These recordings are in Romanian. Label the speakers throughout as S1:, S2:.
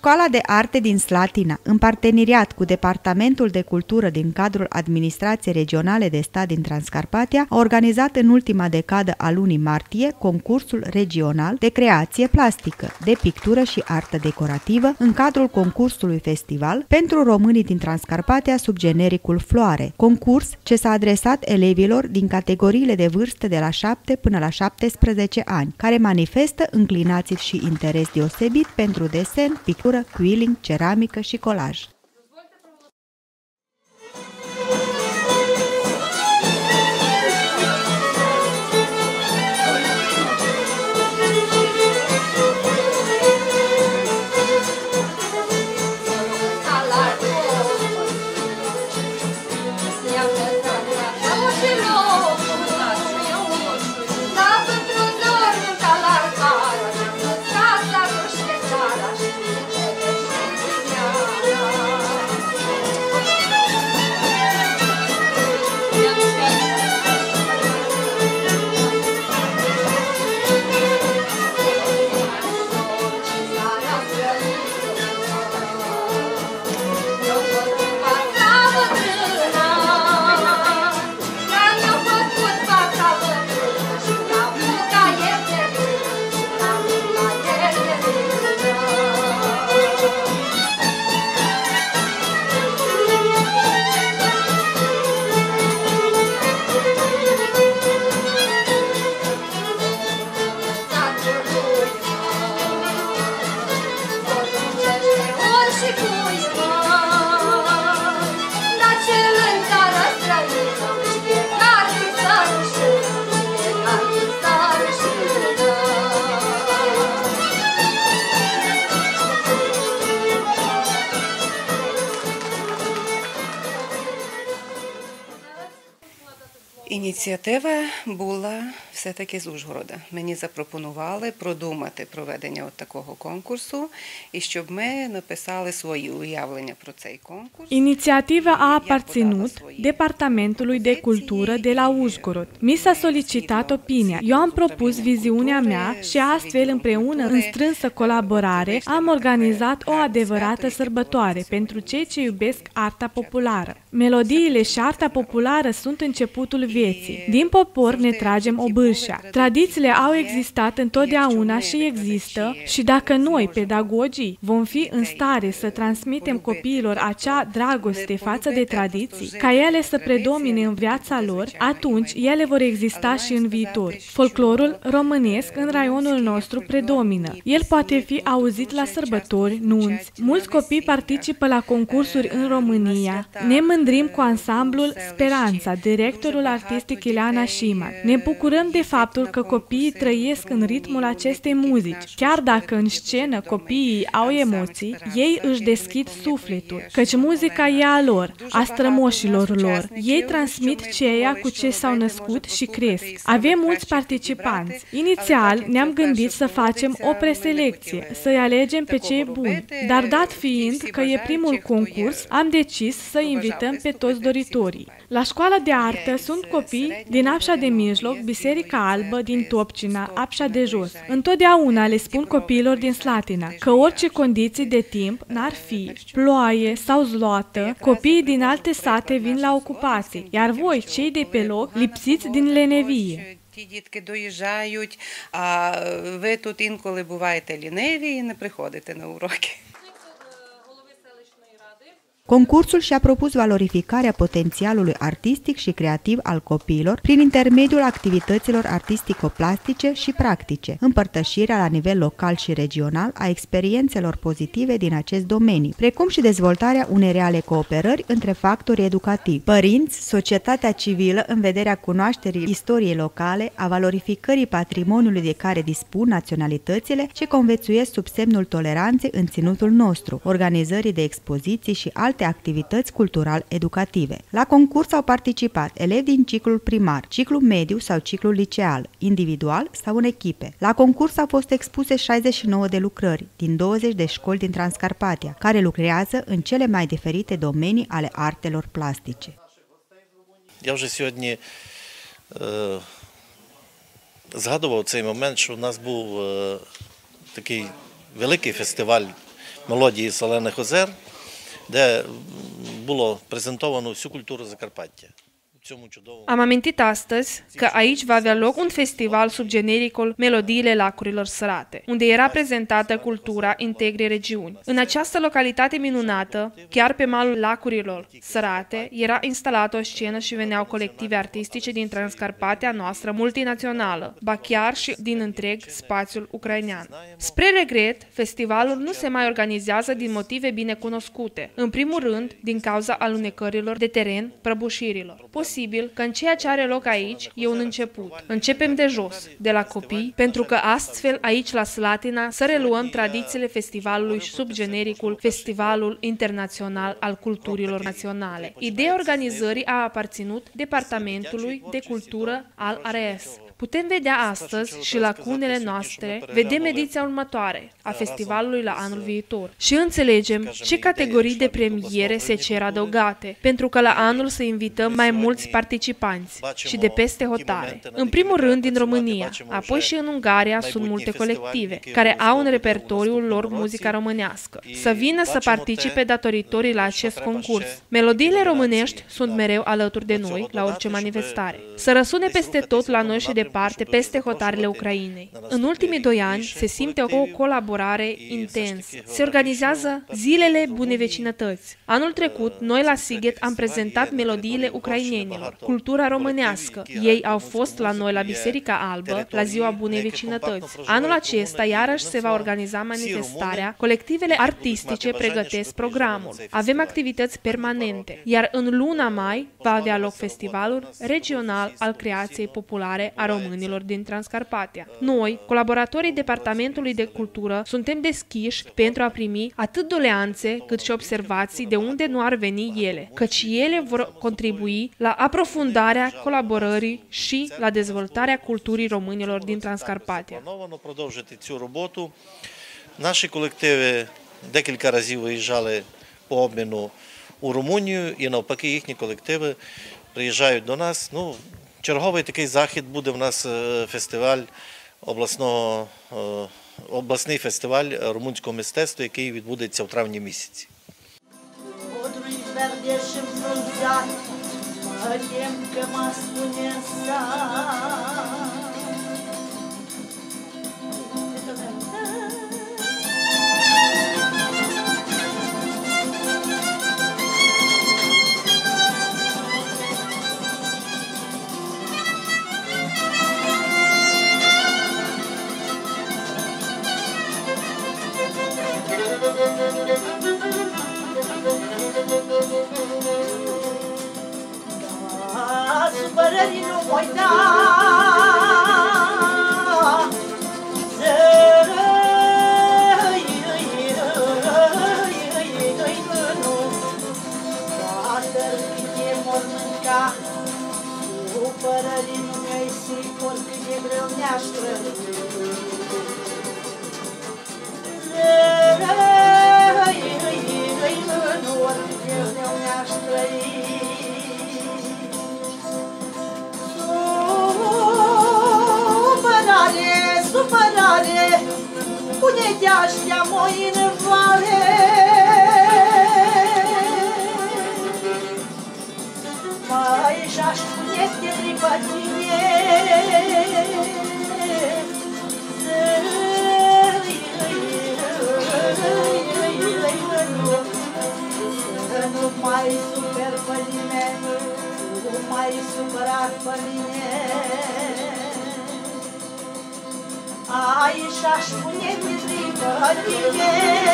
S1: Școala de Arte din Slatina, în parteneriat cu Departamentul de Cultură din cadrul Administrației Regionale de Stat din Transcarpatia, a organizat în ultima decadă a lunii martie concursul regional de creație plastică, de pictură și artă decorativă în cadrul concursului festival pentru românii din Transcarpatia sub genericul Floare, concurs ce s-a adresat elevilor din categoriile de vârstă de la 7 până la 17 ani, care manifestă înclinații și interes deosebit pentru desen, pictură, quilling, ceramică și colaj.
S2: Ініціатива була все-таки з Ужгорода. Мені запропонували продумати проведення такого конкурсу і щоб ми написали свої уявлення про цей конкurs.
S3: Inițiativa a aparținut Departamentului de Cultură de la Užhorod. Mi s-a solicitat opinia. Eu am propus viziunea mea și astfel, împreună, în strânsă colaborare, am organizat o adevărată sărbătoare pentru cei ce iubesc arta populară. Melodiile și arta populară sunt începutul vieții. Din popor ne tragem obârșa. Tradițiile au existat întotdeauna și există și dacă noi, pedagogii, vom fi în stare să transmitem copiilor acea dragoste față de tradiții, ca ele să predomine în viața lor, atunci ele vor exista și în viitor. Folclorul românesc în raionul nostru predomină. El poate fi auzit la sărbători, nunți. Mulți copii participă la concursuri în România. Ne mândrim cu ansamblul Speranța, directorul artistic Ileana Șiman. Ne bucurăm de faptul că copiii trăiesc în ritmul acestei muzici. Chiar dacă în scenă copiii au emoții, ei își deschid sufletul, căci muzica e a lor, a strămoșilor lor. Ei transmit ceea cu ce s-au născut și cresc. Avem mulți participanți. Inițial ne-am gândit să facem o preselecție, să-i alegem pe cei buni, dar dat fiind că e primul concurs, am decis să invităm pe toți doritorii. La școala de artă sunt copii din Apșa de Mijloc, Biserica Albă, din Topcina, Apșa de Jos. Întotdeauna le spun copiilor din Slatina că orice condiții de timp n-ar fi, ploaie sau zloată, copiii din alte sate vin la ocupații, iar voi, cei de pe loc, lipsiți din lenevie.
S2: Ті дітки доїжджають, а ви тут інколи буваєте ліниві і не приходите на уроки.
S1: Concursul și-a propus valorificarea potențialului artistic și creativ al copiilor prin intermediul activităților artistico-plastice și practice, împărtășirea la nivel local și regional a experiențelor pozitive din acest domeniu, precum și dezvoltarea unei reale cooperări între factori educativi, părinți, societatea civilă în vederea cunoașterii istoriei locale, a valorificării patrimoniului de care dispun naționalitățile ce conviețuiesc sub semnul toleranței în ținutul nostru, organizării de expoziții și alte activități cultural-educative. La concurs au participat elevi din ciclul primar, ciclul mediu sau ciclul liceal, individual sau în echipe. La concurs au fost expuse 69 de lucrări din 20 de școli din Transcarpatia, care lucrează în cele mai diferite domenii ale artelor plastice.
S4: Я вже сьогодні згадував цей момент, що у нас був такий великий фестиваль мелодії «Солених озер», де було презентовано всю культуру Закарпаття.
S3: Am amintit astăzi că aici va avea loc un festival sub genericul Melodiile Lacurilor Sărate, unde era prezentată cultura întregii regiuni. În această localitate minunată, chiar pe malul Lacurilor Sărate, era instalată o scenă și veneau colective artistice din Transcarpatia noastră multinațională, ba chiar și din întreg spațiul ucrainean. Spre regret, festivalul nu se mai organizează din motive bine cunoscute, în primul rând din cauza alunecărilor de teren, prăbușirilor. Posibil că în ceea ce are loc aici e un început. Începem de jos, de la copii, pentru că astfel aici la Slatina să reluăm tradițiile festivalului sub genericul Festivalul Internațional al Culturilor Naționale. Ideea organizării a aparținut Departamentului de Cultură al ARS. Putem vedea astăzi și lacunele noastre, vedem ediția următoare a festivalului la anul viitor și înțelegem ce categorii de premiere se cer adăugate, pentru că la anul să invităm mai mulți participanți și de peste hotare. În primul rând din România, apoi și în Ungaria sunt multe colective care au în repertoriul lor muzica românească. Să vină să participe datoritorii la acest concurs. Melodiile românești sunt mereu alături de noi la orice manifestare. Să răsune peste tot la noi și departe, peste hotarele Ucrainei. În ultimii 2 ani se simte o colaborare intensă. Se organizează Zilele Bunei Vecinătăți. Anul trecut, noi la Sighet am prezentat melodiile ucrainenilor, cultura românească. Ei au fost la noi la Biserica Albă, la Ziua Bunei Vecinătăți. Anul acesta, iarăși, se va organiza manifestarea. Colectivele artistice pregătesc programul. Avem activități permanente, iar în luna mai va avea loc festivalul regional al creației populare a românilor din Transcarpatia. Noi, colaboratorii Departamentului de Cultură, suntem deschiși pentru a primi atât doleanțe cât și observații de unde nu ar veni ele, căci ele vor contribui la aprofundarea colaborării și la dezvoltarea culturii românilor din Transcarpatia.
S4: Наші колективи декілька разів виїжджали по обміну у Румунію і навпаки їхні колективи приїжджають до нас. Черговий такий захід буде в нас фестиваль обласний фестиваль румунського мистецтва, який відбудеться в травні місяці.
S5: Supărării nu voi da, toată mor mânca, supărării nu mi-ai sicur cât de greu mi-aș trăi. Supărare, pune de-aștia moi în vale. Mai și-aș pune-te priva tine, să nu mai super pe nimeni, nu mai supărat pe mine. Aici aș pune-mi priva tine,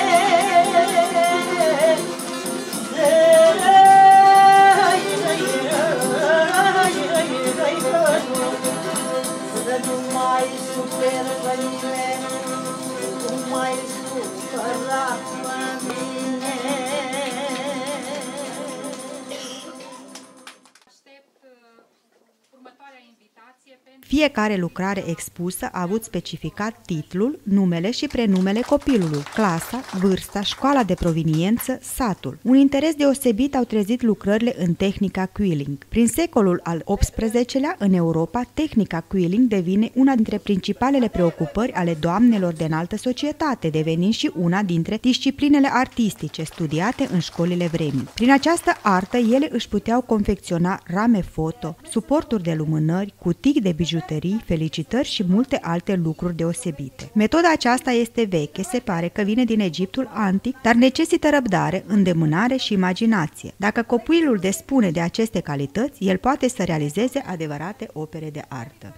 S5: să nu mai super pe nimeni, nu mai supărat pe mine.
S6: Aștept următoarea invitație.
S1: Fiecare lucrare expusă a avut specificat titlul, numele și prenumele copilului, clasa, vârsta, școala de proveniență, satul. Un interes deosebit au trezit lucrările în tehnica quilling. Prin secolul al XVIII-lea, în Europa, tehnica quilling devine una dintre principalele preocupări ale doamnelor de înaltă societate, devenind și una dintre disciplinele artistice studiate în școlile vremii. Prin această artă, ele își puteau confecționa rame foto, suporturi de lumânări, cutii de bijuterii, felicitări și multe alte lucruri deosebite. Metoda aceasta este veche, se pare că vine din Egiptul antic, dar necesită răbdare, îndemânare și imaginație. Dacă copilul dispune de aceste calități, el poate să realizeze adevărate opere de artă.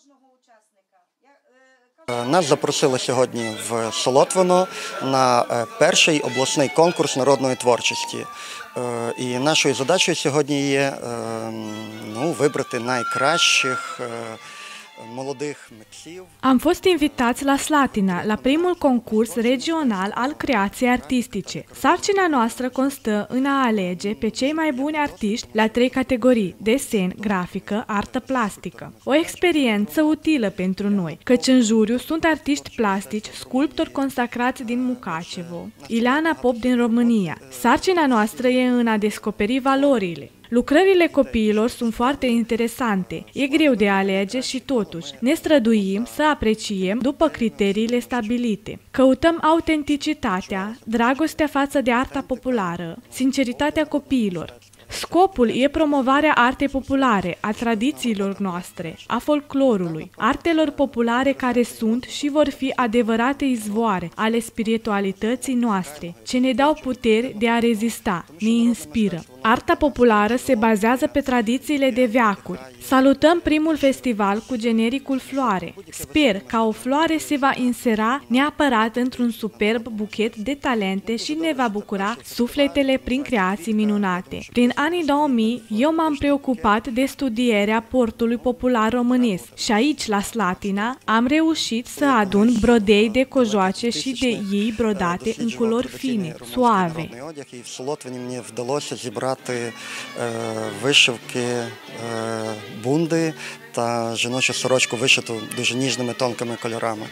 S6: Нас запросили сьогодні в Солотвино на перший обласний конкурс народної творчості. І нашою задачею сьогодні є вибрати найкращих молодих митців.
S3: Am fost invitați la Slatina, la primul concurs regional al creației artistice. Sarcina noastră constă în a alege pe cei mai buni artiști la 3 categorii: desen, grafică, artă plastică. O experiență utilă pentru noi, căci în juriu sunt artiști plastici, sculptori consacrați din Mucacevo, Ileana Pop din România. Sarcina noastră e în a descoperi valorile. Lucrările copiilor sunt foarte interesante, e greu de alege și totuși ne străduim să apreciem după criteriile stabilite. Căutăm autenticitatea, dragostea față de arta populară, sinceritatea copiilor. Scopul e promovarea artei populare, a tradițiilor noastre, a folclorului, artelor populare care sunt și vor fi adevărate izvoare ale spiritualității noastre, ce ne dau puteri de a rezista, ne inspiră. Arta populară se bazează pe tradițiile de veacuri. Salutăm primul festival cu genericul Floare. Sper ca o floare se va insera neapărat într-un superb buchet de talente și ne va bucura sufletele prin creații minunate. Prin anii 2000, eu m-am preocupat de studierea portului popular românesc și aici, la Slatina, am reușit să adun brodei de cojoace și de ei brodate în culori fine, suave.
S6: Вишивки бунди та жіночу сорочку вишиту дуже ніжними тонкими кольорами.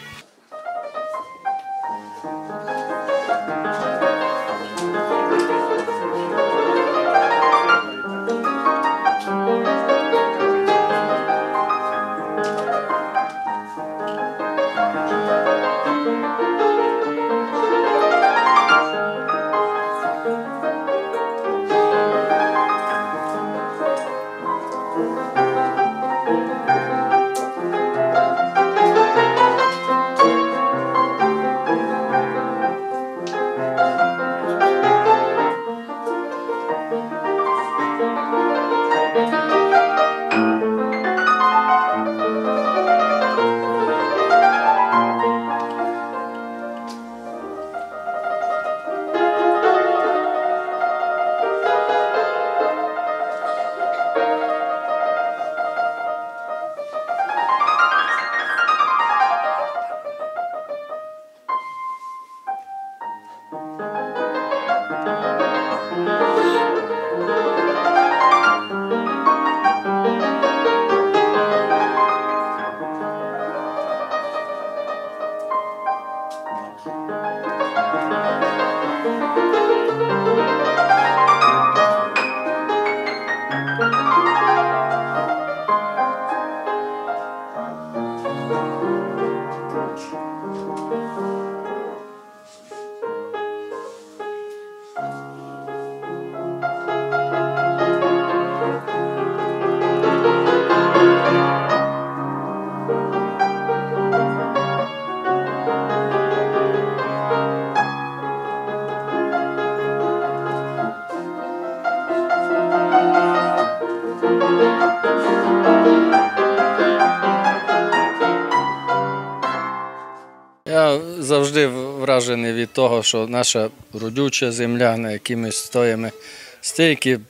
S7: Я завжди вражений від того, що наша родюча земля, на якій ми стоїмо, стільки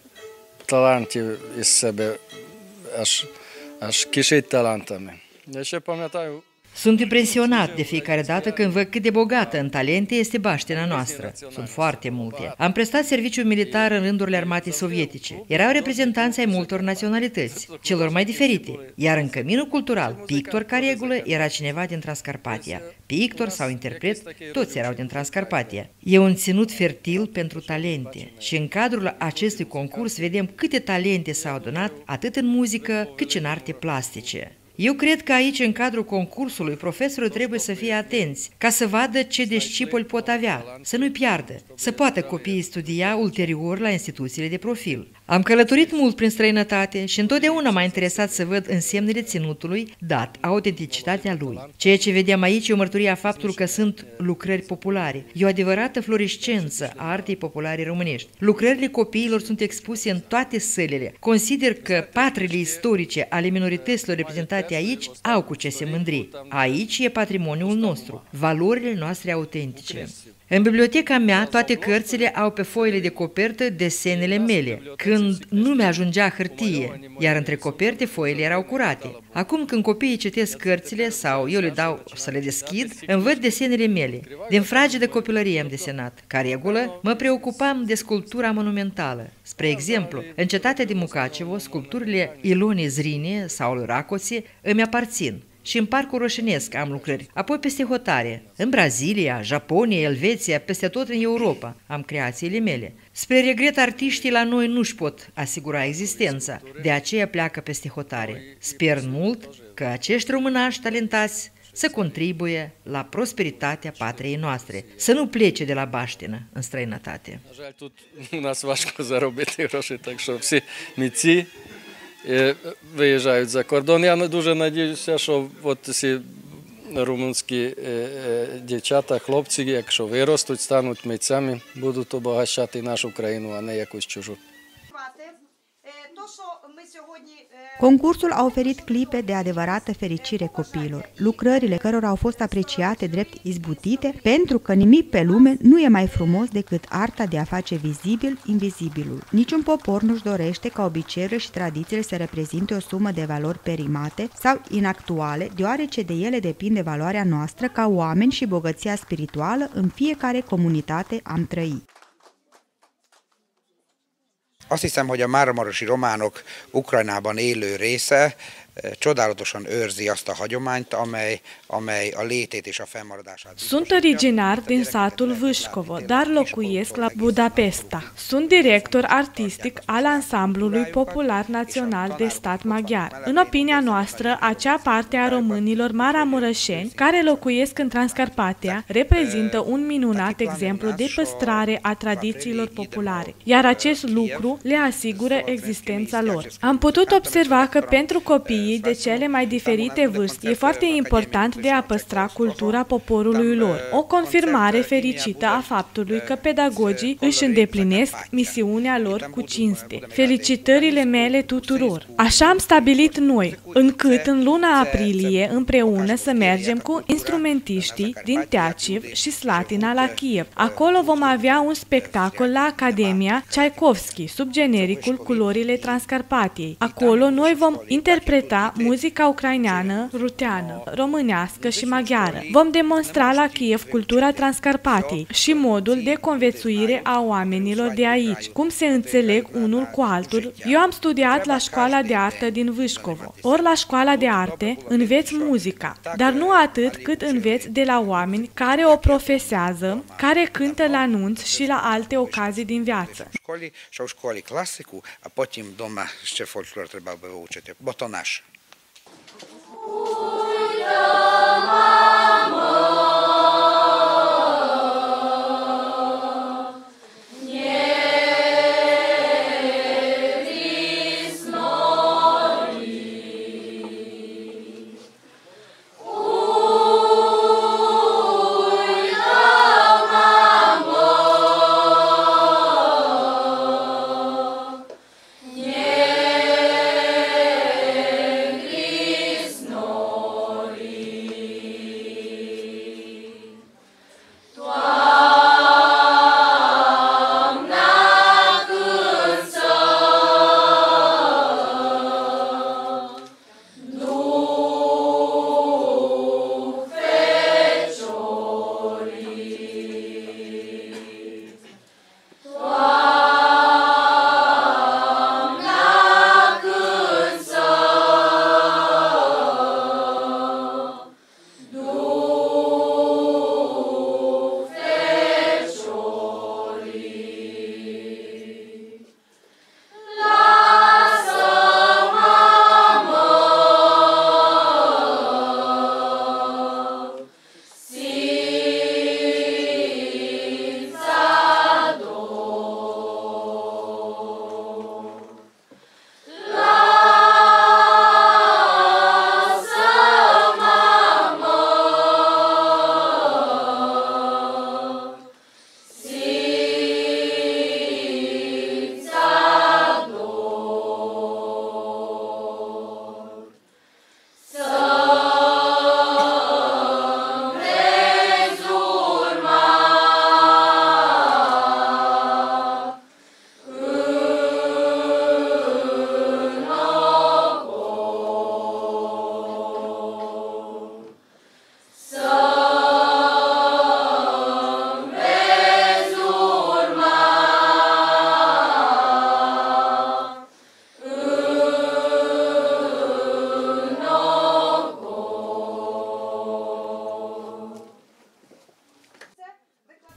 S7: талантів із себе аж кишить талантами. Я ще пам'ятаю.
S8: Sunt impresionat de fiecare dată când văd cât de bogată în talente este baștina noastră. Sunt foarte multe. Am prestat serviciu militar în rândurile armatei sovietice. Erau reprezentanți ai multor naționalități, celor mai diferite, iar în căminul cultural, pictor ca regulă era cineva din Transcarpatia. Pictor sau interpret, toți erau din Transcarpatia. E un ținut fertil pentru talente și în cadrul acestui concurs vedem câte talente s-au adunat, atât în muzică cât și în arte plastice. Eu cred că aici, în cadrul concursului, profesorul trebuie să fie atenți, ca să vadă ce discipoli pot avea, să nu-i piardă, să poată copiii studia ulterior la instituțiile de profil. Am călătorit mult prin străinătate și întotdeauna m-a interesat să văd însemnele ținutului, dat autenticitatea lui. Ceea ce vedeam aici e o mărturie a faptului că sunt lucrări populare. E o adevărată florescență a artei populare românești. Lucrările copiilor sunt expuse în toate sălile. Consider că patrele istorice ale minorităților reprezentate aici au cu ce se mândri. Aici e patrimoniul nostru, valorile noastre autentice. În biblioteca mea, toate cărțile au pe foile de copertă desenele mele, când nu mi-ajungea hârtie, iar între coperte foile erau curate. Acum când copiii citesc cărțile sau eu le dau să le deschid, îmi văd desenele mele. Din fragedă copilărie am desenat. Ca regulă, mă preocupam de sculptura monumentală. Spre exemplu, în cetatea de Mucacevo, sculpturile Ilonei Zrine sau lui Racoție îmi aparțin. Și în Parcul Roșenesc am lucrări, apoi peste hotare. În Brazilia, Japonia, Elveția, peste tot în Europa am creațiile mele. Spre regret, artiștii la noi nu-și pot asigura existența, de aceea pleacă peste hotare. Sper mult că acești românași talentați să contribuie la prosperitatea patriei noastre, să nu plece de la baština în străinătate.
S7: Жаль, тут у нас важко заробити гроші, так що всі митці виїжджають за кордон. Я дуже надіюся, що от ці румунські дівчата, хлопці, якщо виростуть, стануть митцями, будуть обогащати нашу країну, а не якусь чужу.
S1: Concursul a oferit clipe de adevărată fericire copiilor, lucrările cărora au fost apreciate drept izbutite, pentru că nimic pe lume nu e mai frumos decât arta de a face vizibil invizibilul. Niciun popor nu-și dorește ca obiceiurile și tradițiile să reprezinte o sumă de valori perimate sau inactuale, deoarece de ele depinde valoarea noastră ca oameni și bogăția spirituală în fiecare comunitate am trăit.
S9: Azt hiszem, hogy a máramarosi románok Ukrajnában élő része csodálatosan őrzi azt a hagyományt, amely a létét és a fennmaradását.
S3: Sunt originar din satul Vâșcovo, dar locuiesc la Budapesta. Sunt director artistic al ansamblului popular național de stat maghiar. În opinia noastră, acea parte a românilor maramureșeni care locuiesc în Transcarpatia reprezintă un minunat exemplu de păstrare a tradițiilor populare, iar acest lucru le asigură existența lor. Am putut observa că pentru copii de cele mai diferite vârste, e foarte important de a păstra cultura poporului lor. O confirmare fericită a faptului că pedagogii își îndeplinesc misiunea lor cu cinste. Felicitările mele tuturor! Așa am stabilit noi, încât în luna aprilie împreună să mergem cu instrumentiștii din Teaciv și Slatina la Kiev. Acolo vom avea un spectacol la Academia Tchaikovsky, sub genericul Culorile Transcarpatiei. Acolo noi vom interpreta muzica ucraineană, ruteană, românească și maghiară. Vom demonstra la Kiev cultura Transcarpatiei și modul de conviețuire a oamenilor de aici, cum se înțeleg unul cu altul. Eu am studiat la școala de artă din Vâșcovo. Ori la școala de arte înveți muzica, dar nu atât cât înveți de la oameni care o profesează, care cântă la nunți și la alte ocazii din viață.
S9: Și u školi klasiku, a potom doma ešte folklor treba vyučiť. Bo to naše.
S10: Yeah.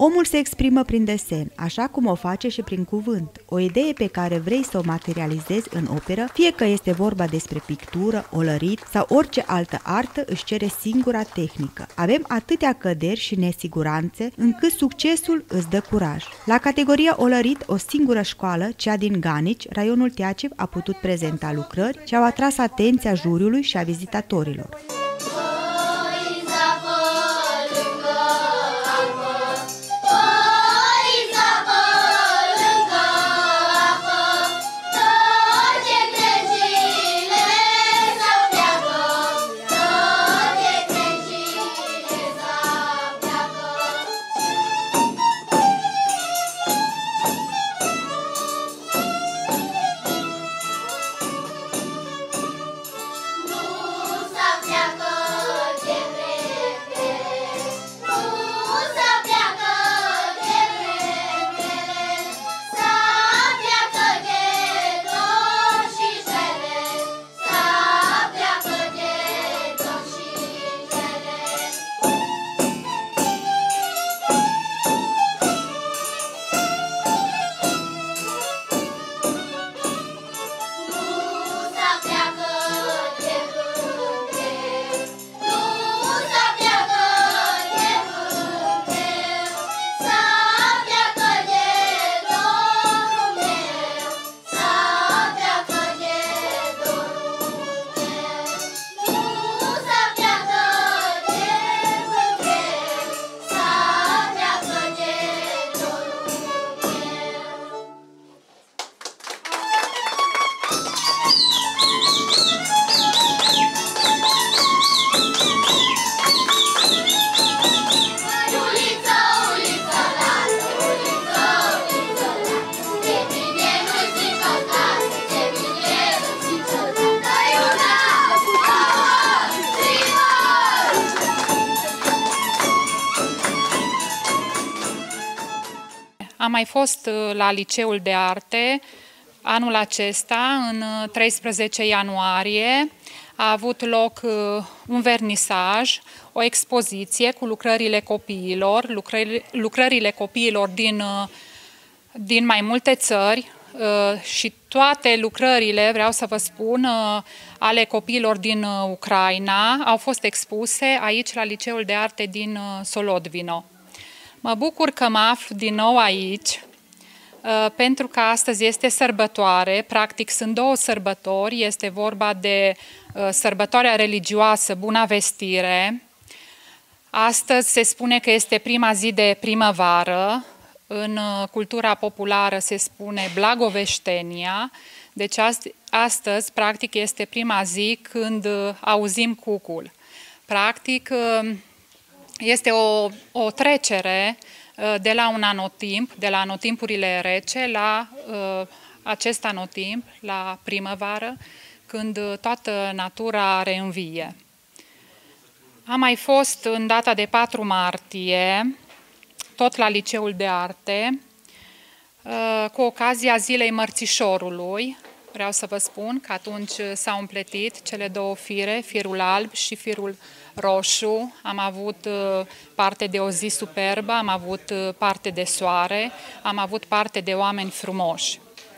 S1: Omul se exprimă prin desen, așa cum o face și prin cuvânt. O idee pe care vrei să o materializezi în operă, fie că este vorba despre pictură, olărit sau orice altă artă, își cere singura tehnică. Avem atâtea căderi și nesiguranțe, încât succesul îți dă curaj. La categoria olărit, o singură școală, cea din Ganici, raionul Teaciv, a putut prezenta lucrări ce au atras atenția juriului și a vizitatorilor.
S10: Am mai fost la Liceul de Arte anul acesta, în 13 ianuarie, a avut loc un vernisaj, o expoziție cu lucrările copiilor, lucrările copiilor din mai multe țări și toate lucrările, vreau să vă spun, ale copiilor din Ucraina au fost expuse aici la Liceul de Arte din Solodvino. Mă bucur că mă aflu din nou aici, pentru că astăzi este sărbătoare, practic sunt două sărbători, este vorba de sărbătoarea religioasă Buna Vestire. Astăzi se spune că este prima zi de primăvară, în cultura populară se spune Blagoveștenia, deci astăzi practic este prima zi când auzim cucul. Practic este o trecere de la un anotimp, de la anotimpurile rece, la acest anotimp, la primăvară, când toată natura reînvie. Am mai fost în data de 4 martie, tot la Liceul de Arte, cu ocazia Zilei Mărțișorului. Vreau să vă spun că atunci s-au împletit cele două fire, firul alb și firul roșu. Am avut parte de o zi superbă, am avut parte de soare, am avut parte de oameni frumoși.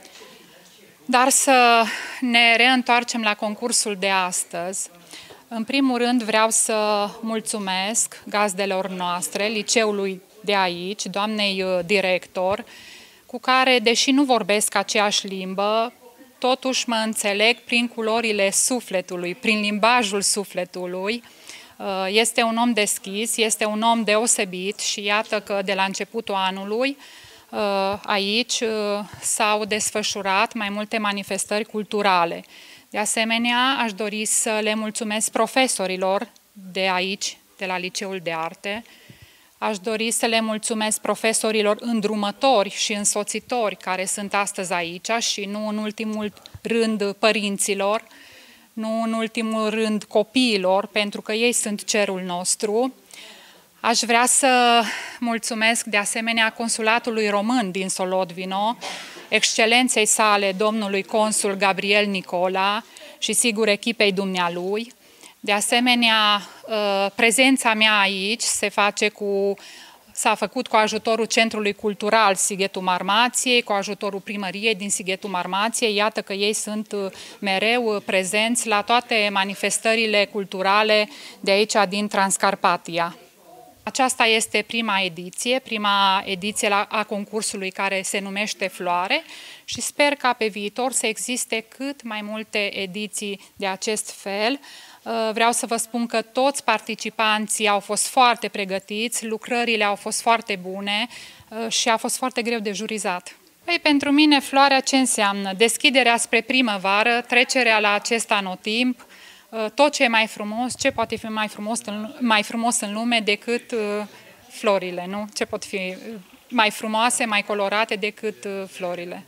S10: Dar să ne reîntoarcem la concursul de astăzi. În primul rând vreau să mulțumesc gazdelor noastre, liceului de aici, doamnei director, cu care, deși nu vorbesc aceeași limbă, totuși mă înțeleg prin culorile sufletului, prin limbajul sufletului. Este un om deschis, este un om deosebit și iată că de la începutul anului aici s-au desfășurat mai multe manifestări culturale. De asemenea, aș dori să le mulțumesc profesorilor de aici, de la Liceul de Arte. Aș dori să le mulțumesc profesorilor îndrumători și însoțitori care sunt astăzi aici și nu în ultimul rând părinților, nu în ultimul rând copiilor, pentru că ei sunt cerul nostru. Aș vrea să mulțumesc de asemenea Consulatului Român din Solodvino, excelenței sale, domnului consul Gabriel Nicola și sigur echipei dumnealui. De asemenea, prezența mea aici se face cu S-a făcut cu ajutorul Centrului Cultural Sighetul Marmației, cu ajutorul primăriei din Sighetul Marmației. Iată că ei sunt mereu prezenți la toate manifestările culturale de aici, din Transcarpatia. Aceasta este prima ediție a concursului care se numește Floare și sper ca pe viitor să existe cât mai multe ediții de acest fel. Vreau să vă spun că toți participanții au fost foarte pregătiți, lucrările au fost foarte bune și a fost foarte greu de jurizat. Păi, pentru mine, floarea ce înseamnă? Deschiderea spre primăvară, trecerea la acest anotimp, tot ce e mai frumos, ce poate fi mai frumos în lume decât florile, nu? Ce pot fi mai frumoase, mai colorate decât florile?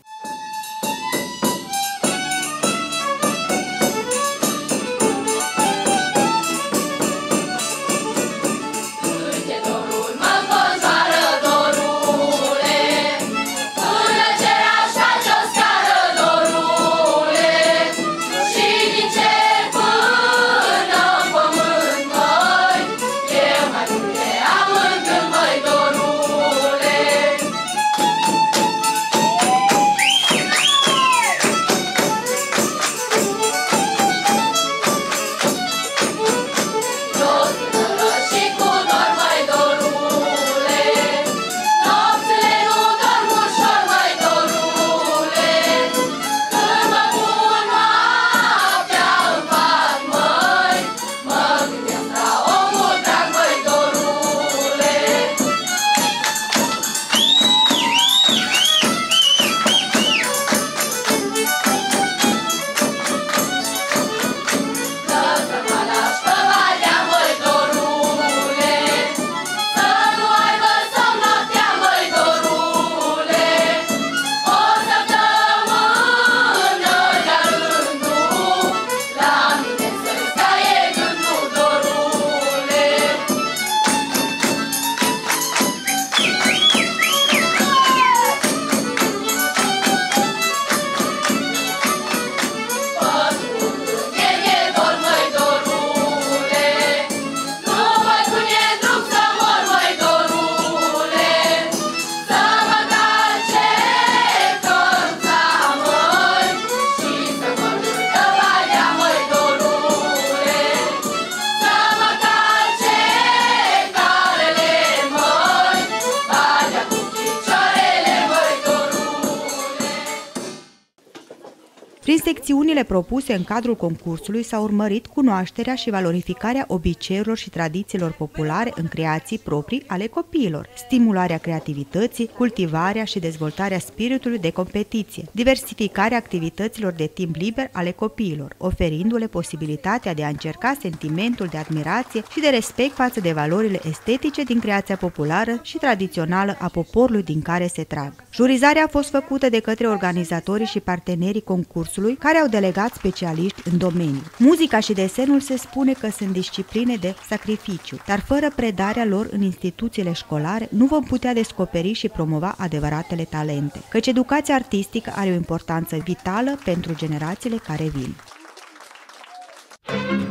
S1: Prin secțiunile propuse în cadrul concursului s-a urmărit cunoașterea și valorificarea obiceiurilor și tradițiilor populare în creații proprii ale copiilor, stimularea creativității, cultivarea și dezvoltarea spiritului de competiție, diversificarea activităților de timp liber ale copiilor, oferindu-le posibilitatea de a încerca sentimentul de admirație și de respect față de valorile estetice din creația populară și tradițională a poporului din care se trag. Jurizarea a fost făcută de către organizatorii și partenerii concursului, care au delegat specialiști în domeniu. Muzica și desenul se spune că sunt discipline de sacrificiu, dar fără predarea lor în instituțiile școlare nu vom putea descoperi și promova adevăratele talente, căci educația artistică are o importanță vitală pentru generațiile care vin.